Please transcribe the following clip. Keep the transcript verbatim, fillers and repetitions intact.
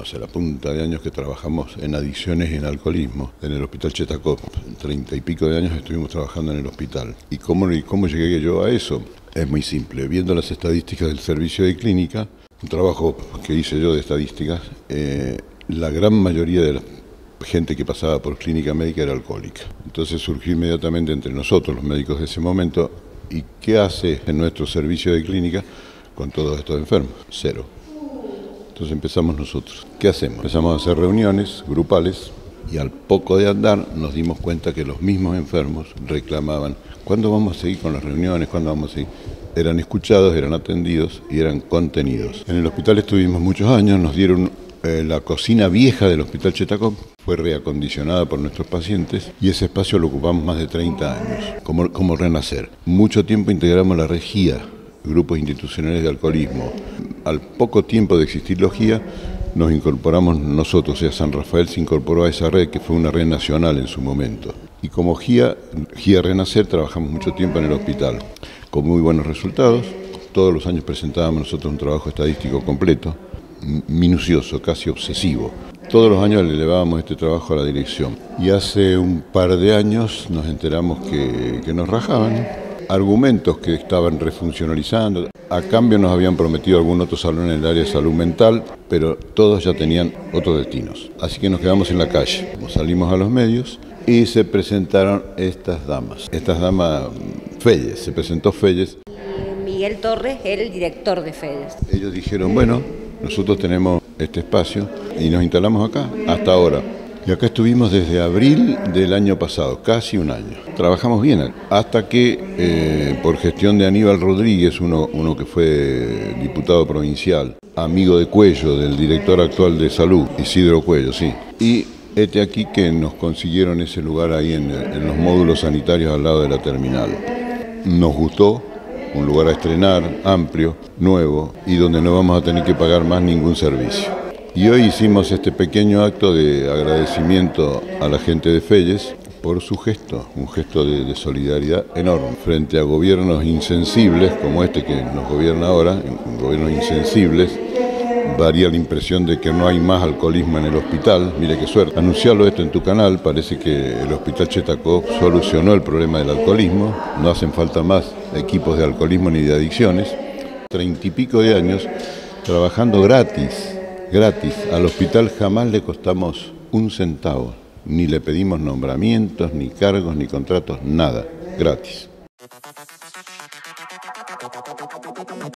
sé, la punta de años que trabajamos en adicciones y en alcoholismo en el Hospital Chetacop. Treinta y pico de años estuvimos trabajando en el hospital. ¿Y cómo, y cómo llegué yo a eso? Es muy simple. Viendo las estadísticas del servicio de clínica, un trabajo que hice yo de estadísticas, eh, la gran mayoría de la gente que pasaba por clínica médica era alcohólica. Entonces surgió inmediatamente entre nosotros, los médicos de ese momento, ¿y qué hace en nuestro servicio de clínica con todos estos enfermos? Cero. Entonces empezamos nosotros. ¿Qué hacemos? Empezamos a hacer reuniones grupales y al poco de andar nos dimos cuenta que los mismos enfermos reclamaban: ¿cuándo vamos a seguir con las reuniones? ¿Cuándo vamos a seguir? Eran escuchados, eran atendidos y eran contenidos. En el hospital estuvimos muchos años, nos dieron eh, la cocina vieja del Hospital Chetacop, fue reacondicionada por nuestros pacientes y ese espacio lo ocupamos más de treinta años, como, como renacer. Mucho tiempo integramos la red G I A, grupos institucionales de alcoholismo. Al poco tiempo de existir los G I A, nos incorporamos nosotros, o sea, San Rafael se incorporó a esa red, que fue una red nacional en su momento. Y como G I A, G I A Renacer, trabajamos mucho tiempo en el hospital, con muy buenos resultados. Todos los años presentábamos nosotros un trabajo estadístico completo, minucioso, casi obsesivo. Todos los años le elevábamos este trabajo a la dirección. Y hace un par de años nos enteramos que, que nos rajaban argumentos que estaban refuncionalizando. A cambio nos habían prometido algún otro salón en el área de salud mental, pero todos ya tenían otros destinos. Así que nos quedamos en la calle. Salimos a los medios y se presentaron estas damas. Estas damas, Felles, se presentó Felles. Miguel Torres, el director de Felles. Ellos dijeron, bueno, nosotros tenemos este espacio y nos instalamos acá hasta ahora. Y acá estuvimos desde abril del año pasado, casi un año. Trabajamos bien, hasta que eh, por gestión de Aníbal Rodríguez, uno, uno que fue diputado provincial, amigo de Cuello, del director actual de salud, Isidro Cuello, sí. Y este aquí que nos consiguieron ese lugar ahí en, en los módulos sanitarios al lado de la terminal. Nos gustó, un lugar a estrenar, amplio, nuevo, y donde no vamos a tener que pagar más ningún servicio. Y hoy hicimos este pequeño acto de agradecimiento a la gente de Felles por su gesto, un gesto de, de solidaridad enorme frente a gobiernos insensibles como este que nos gobierna ahora, gobiernos insensibles. Daría la impresión de que no hay más alcoholismo en el hospital. Mire qué suerte. Anunciarlo esto en tu canal, parece que el Hospital Chetacop solucionó el problema del alcoholismo, no hacen falta más equipos de alcoholismo ni de adicciones. Treinta y pico de años trabajando gratis. Gratis. Al hospital jamás le costamos un centavo, ni le pedimos nombramientos, ni cargos, ni contratos, nada. Gratis.